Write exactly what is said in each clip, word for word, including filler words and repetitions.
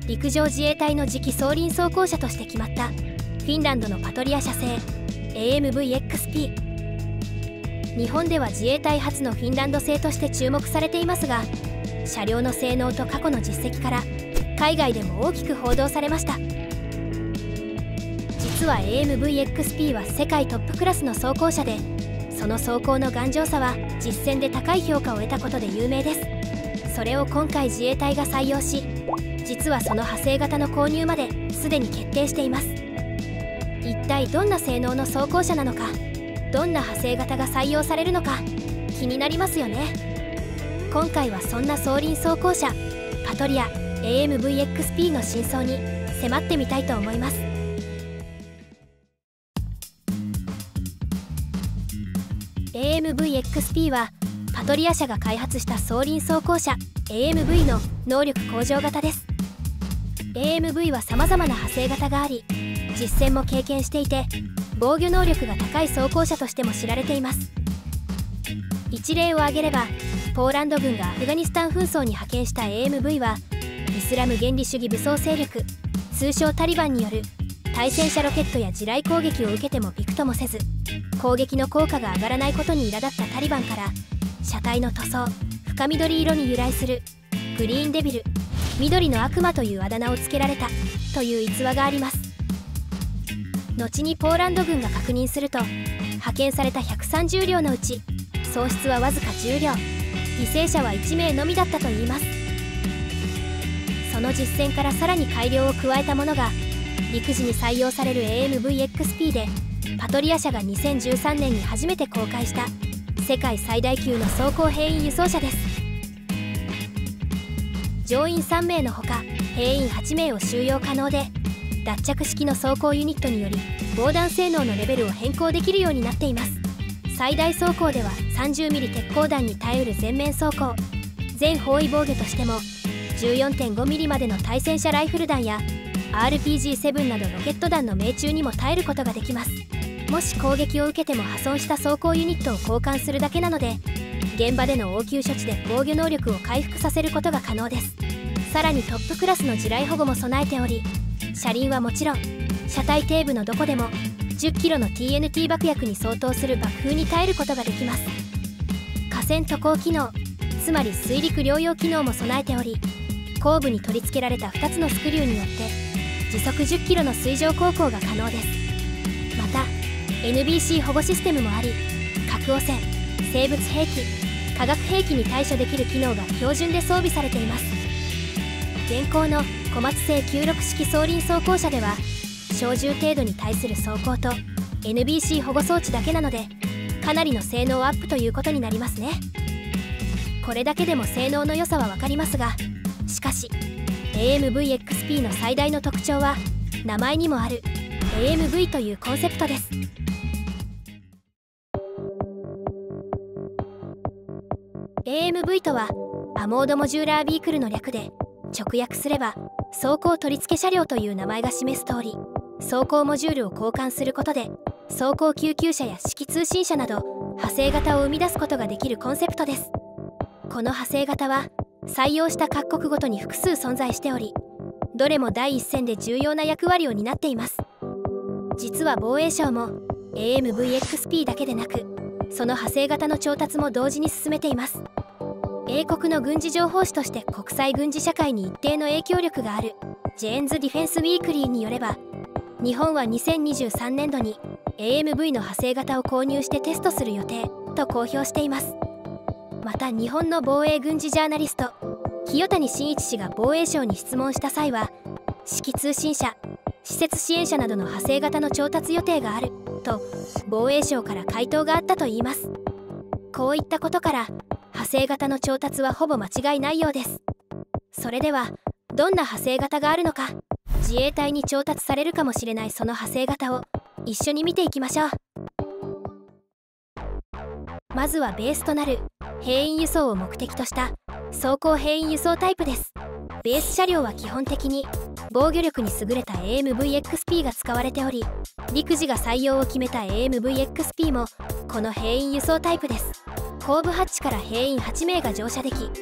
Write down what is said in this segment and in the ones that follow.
陸上自衛隊の次期装輪装甲車として決まったフィンランドのパトリア社製 エーエムブイエックスピー。 日本では自衛隊初のフィンランド製として注目されていますが、車両の性能と過去の実績から海外でも大きく報道されました。実は エーエムブイエックスピー は世界トップクラスの装甲車で、その装甲の頑丈さは実戦で高い評価を得たことで有名です。それを今回自衛隊が採用し、実はその派生型の購入まですでに決定しています。一体どんな性能の装甲車なのか、どんな派生型が採用されるのか気になりますよね。今回はそんな装輪装甲車パトリア エーエムブイエックスピー の真相に迫ってみたいと思います。エーエムブイエックスピー はパトリア社が開発した装輪装甲車 エーエムブイ の能力向上型です。 エーエムブイ はさまざまな派生型があり、実戦も経験していて防御能力が高い装甲車としても知られています。一例を挙げれば、ポーランド軍がアフガニスタン紛争に派遣した エーエムブイ はイスラム原理主義武装勢力通称タリバンによる対戦車ロケットや地雷攻撃を受けてもびくともせず、攻撃の効果が上がらないことに苛立ったタリバンから車体の塗装深緑色に由来するグリーンデビル緑の悪魔というあだ名をつけられたという逸話があります。後にポーランド軍が確認すると、派遣されたひゃくさんじゅう両のうち喪失はわずかじゅう両、犠牲者はいち名のみだったといいます。その実戦からさらに改良を加えたものが陸自に採用される エーエムブイエックスピー で、パトリア社がにせんじゅうさんねんに初めて公開した世界最大級の装甲兵員輸送車です。乗員さん名のほか兵員はち名を収容可能で、脱着式の装甲ユニットにより防弾性能のレベルを変更できるようになっています。最大装甲では さんじゅうミリ 鉄鋼弾に耐えうる全面装甲、全方位防御としても じゅうよんてんごミリ までの対戦車ライフル弾や アールピージーセブン などロケット弾の命中にも耐えることができます。もし攻撃を受けても破損した装甲ユニットを交換するだけなので、現場での応急処置で防御能力を回復させることが可能です。さらにトップクラスの地雷保護も備えており、車輪はもちろん車体底部のどこでもじゅっキロの ティーエヌティー 爆薬に相当する爆風に耐えることができます。架線渡航機能、つまり水陸両用機能も備えており、後部に取り付けられたふたつのスクリューによって時速じゅっキロの水上航行が可能です。また エヌビーシー 保護システムもあり、核汚染、生物兵器、化学兵器に対処できる機能が標準で装備されています。現行の小松製きゅうじゅうろく式装輪装甲車では小銃程度に対する装甲と エヌビーシー 保護装置だけなので、かなりの性能アップということになりますね。これだけでも性能の良さは分かりますが、しかし エーエムブイエックスピー の最大の特徴は名前にもある エーエムブイ というコンセプトです。エーエムブイ とはアモードモジューラービークルの略で、直訳すれば装甲取付車両という名前が示す通り、装甲モジュールを交換することで装甲救急車や指揮通信車など派生型を生み出すことができるコンセプトです。この派生型は採用した各国ごとに複数存在しており、どれも第一線で重要な役割を担っています。実は防衛省も エーエムブイエックスピー だけでなく、その派生型の調達も同時に進めています。英国の軍事情報誌として国際軍事社会に一定の影響力があるジェーンズ・ディフェンス・ウィークリーによれば、日本はにせんにじゅうさんねんどに エーエムブイ の派生型を購入してテストする予定と公表しています。また日本の防衛軍事ジャーナリスト清谷真一氏が防衛省に質問した際は、指揮通信車、施設支援車などの派生型の調達予定があると防衛省から回答があったといいます。こういったことから派生型の調達はほぼ間違いないようです。それではどんな派生型があるのか、自衛隊に調達されるかもしれないその派生型を一緒に見ていきましょう。まずはベースとなる兵員輸送を目的とした装甲兵員輸送タイプです。ベース車両は基本的に防御力に優れた エーエムブイエックスピー が使われており、陸自が採用を決めた エーエムブイエックスピー もこの兵員輸送タイプです。後部ハッチから兵員はち名が乗車でき、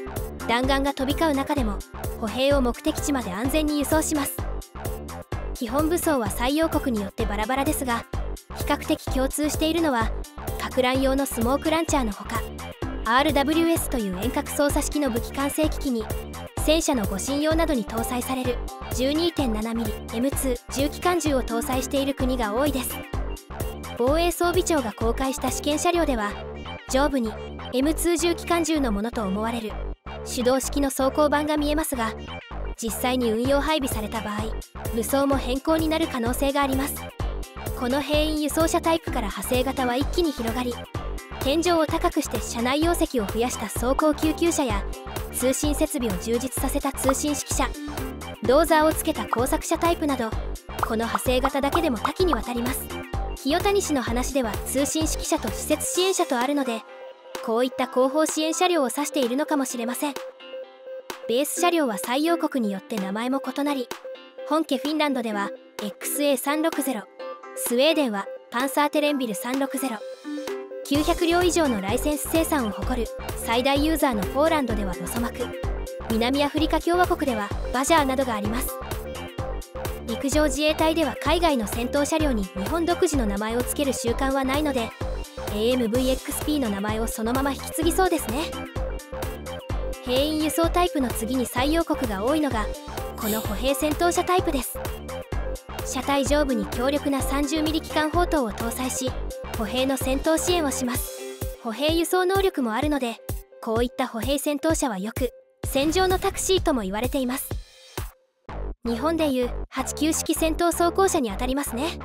弾丸が飛び交う中でも歩兵を目的地まで安全に輸送します。基本武装は採用国によってバラバラですが、比較的共通しているのは撹乱用のスモークランチャーのほか、 アールダブリューエス という遠隔操作式の武器管制機器に戦車の護身用などに搭載される じゅうにてんななミリエムツー 重機関銃を搭載している国が多いです。防衛装備庁が公開した試験車両では、上部に エムツー 重機関銃のものと思われる手動式の装甲板が見えますが、実際に運用配備された場合、武装も変更になる可能性があります。この兵員輸送車タイプから派生型は一気に広がり、天井を高くして車内容積を増やした走行救急車や通信設備を充実させた通信式車、ドーザーをつけた工作車タイプなど、この派生型だけでも多岐にわたります。清谷氏の話では通信式車と施設支援車とあるので、こういった後方支援車両を指しているのかもしれません。ベース車両は採用国によって名前も異なり、本家フィンランドでは エックスエーさんろくゼロ、スウェーデンはパンサーテレンビルさんろくゼロ、きゅうひゃくりょう以上のライセンス生産を誇る最大ユーザーのポーランドではロソマク、南アフリカ共和国ではバジャーなどがあります。陸上自衛隊では海外の戦闘車両に日本独自の名前を付ける習慣はないので、 エーエムブイエックスピー の名前をそのまま引き継ぎそうですね。兵員輸送タイプの次に採用国が多いのがこの歩兵戦闘車タイプです。車体上部に強力な さんじゅうミリ 機関砲塔を搭載し、歩兵の戦闘支援をします。歩兵輸送能力もあるので、こういった歩兵戦闘車はよく戦場のタクシーとも言われています。日本でいうはちきゅう式戦闘装甲車にあたりますね。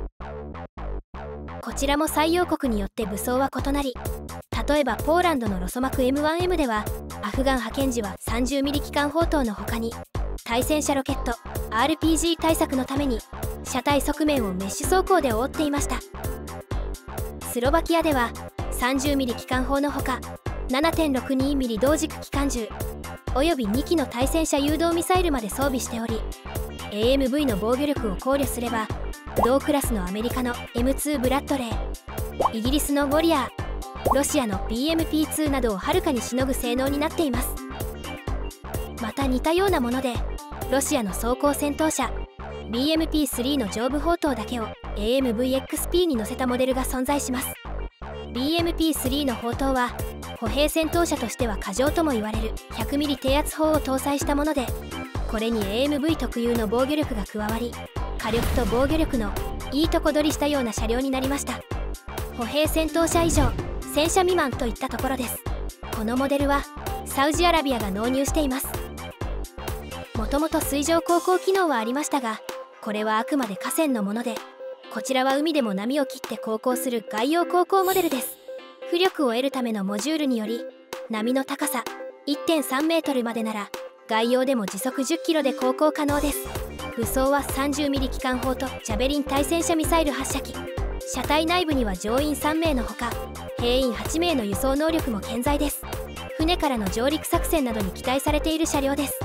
こちらも採用国によって武装は異なり、例えばポーランドのロソマク エムワンエム ではアフガン派遣時は さんじゅうミリ 機関砲塔の他に対戦車ロケット アールピージー 対策のために車体側面をメッシュ装甲で覆っていました。スロバキアでは さんじゅうミリ 機関砲のほか ななてんろくにミリ 同軸機関銃およびにきの対戦車誘導ミサイルまで装備しており、 エーエムブイ の防御力を考慮すれば同クラスのアメリカの エムツー ブラッドレー、イギリスのウォリアー、ロシアの ビーエムピーツー などをはるかにしのぐ性能になっています。また似たようなものでロシアの装甲戦闘車 ビーエムピースリー の上部砲塔だけを エーエムブイエックスピー に載せたモデルが存在します。 ビーエムピースリー の砲塔は歩兵戦闘車としては過剰とも言われる ひゃくミリ 低圧砲を搭載したもので、これに エーエムブイ 特有の防御力が加わり、火力と防御力のいいとこ取りしたような車両になりました。歩兵戦闘車以上戦車未満といったところです。このモデルはサウジアラビアが納入しています。もともと水上航行機能はありましたが、これはあくまで河川のもので、こちらは海でも波を切って航行する外洋航行モデルです。浮力を得るためのモジュールにより、波の高さ いってんさんメートルまでなら外洋でも時速じゅっキロで航行可能です。武装は さんじゅうミリ 機関砲とジャベリン対戦車ミサイル発射機、車体内部には乗員さんめいのほか兵員はちめいの輸送能力も健在です。船からの上陸作戦などに期待されている車両です。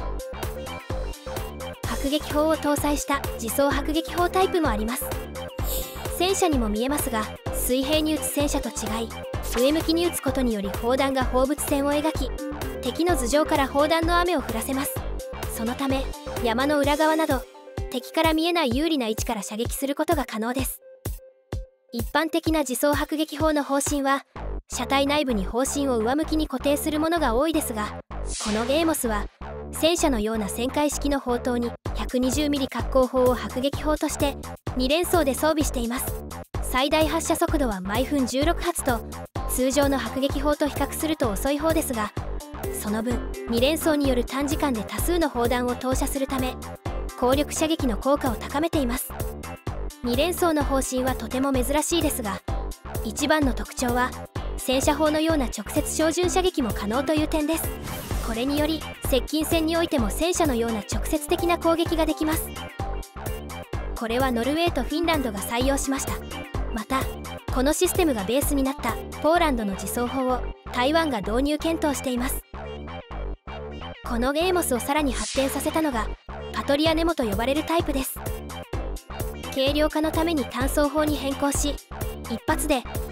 迫撃砲を搭載した自走迫撃砲タイプもあります。戦車にも見えますが、水平に撃つ戦車と違い上向きに撃つことにより砲弾が放物線を描き、敵の頭上から砲弾の雨を降らせます。そのため山の裏側など敵から見えない有利な位置から射撃することが可能です。一般的な自走迫撃砲の砲身は車体内部に砲身を上向きに固定するものが多いですが、このエーモスは戦車のような旋回式の砲塔に ひゃくにじゅうミリ 滑降砲を迫撃砲としてに連装で装備しています。最大発射速度は毎分じゅうろくはつと通常の迫撃砲と比較すると遅い方ですが、その分に連装による短時間で多数の砲弾を投射するため高力射撃の効果を高めています。に連装の砲身はとても珍しいですが、一番の特徴は戦車砲のような直接照準射撃も可能という点です。これにより接近戦においても戦車のような直接的な攻撃ができます。これはノルウェーとフィンランドが採用しました。またこのシステムがベースになったポーランドの自走砲を台湾が導入検討しています。このエーモスをさらに発展させたのがパトリアネモと呼ばれるタイプです。軽量化のために単装砲に変更し、一発で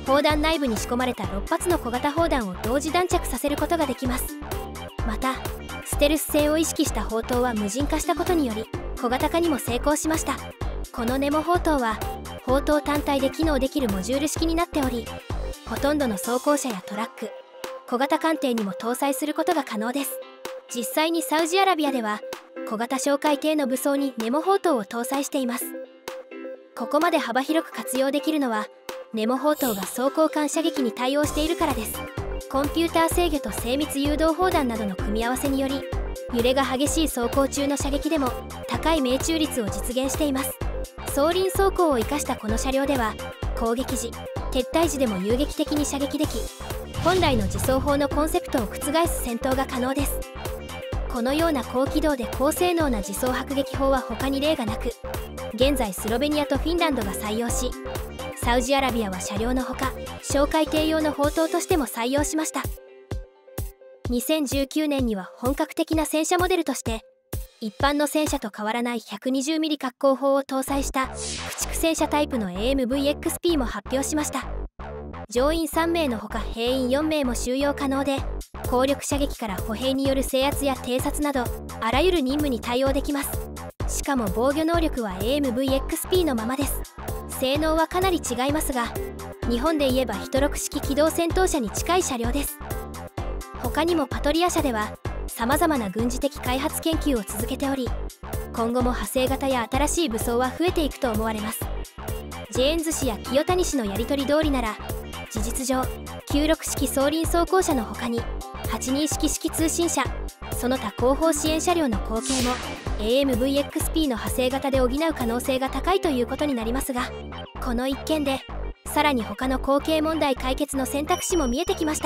砲弾内部に仕込まれたろっぱつの小型砲弾を同時弾着させることができます。またステルス性を意識した砲塔は無人化したことにより小型化にも成功しました。このネモ砲塔は砲塔単体で機能できるモジュール式になっており、ほとんどの装甲車やトラック、小型艦艇にも搭載することが可能です。実際にサウジアラビアでは小型哨戒艇の武装にネモ砲塔を搭載しています。ここまで幅広く活用できるのはネモ砲塔が装甲艦射撃に対応しているからです。コンピューター制御と精密誘導砲弾などの組み合わせにより、揺れが激しい走行中の射撃でも高い命中率を実現しています。双輪走行を生かしたこの車両では攻撃時、撤退時でも遊撃的に射撃でき、本来の自走砲のコンセプトを覆す戦闘が可能です。このような高機動で高性能な自走迫撃砲は他に例がなく、現在スロベニアとフィンランドが採用し、サウジアラビアは車両のほか哨戒艇用の砲塔としても採用しました。にせんじゅうきゅうねんには本格的な戦車モデルとして一般の戦車と変わらない ひゃくにじゅうミリ 滑空砲を搭載した駆逐戦車タイプの エーエムブイエックスピー も発表しました。乗員さんめいのほか兵員よんめいも収容可能で、高力射撃から歩兵による制圧や偵察などあらゆる任務に対応できます。しかも防御能力は エーエムブイエックスピー のままです。性能はかなり違いますが、日本で言えばヒトロク式機動戦闘車に近い車両です。他にもパトリア社ではさまざまな軍事的開発研究を続けており、今後も派生型や新しい武装は増えていくと思われます。ジェーンズ氏や清谷氏のやり取り通りなら、事実上きゅうろく式双輪装甲車の他にはちじゅうに式式通信車、その他後方支援車両の後継も エーエムブイエックスピー の派生型で補う可能性が高いということになりますが、この一件でさらに他の後継問題解決の選択肢も見えてきました。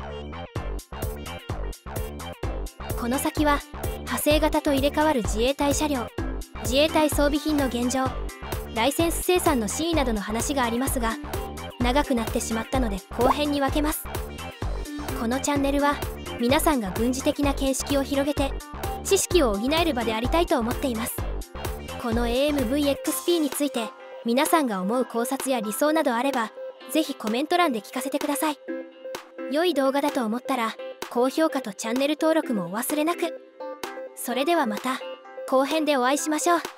この先は派生型と入れ替わる自衛隊車両、自衛隊装備品の現状、ライセンス生産の真意などの話がありますが、長くなってしまったので後編に分けます。このチャンネルは皆さんが軍事的な見識を広げて知識を補える場でありたいと思っています。この エーエムブイエックスピー について皆さんが思う考察や理想などあれば、ぜひコメント欄で聞かせてください。良い動画だと思ったら高評価とチャンネル登録もお忘れなく。それではまた後編でお会いしましょう。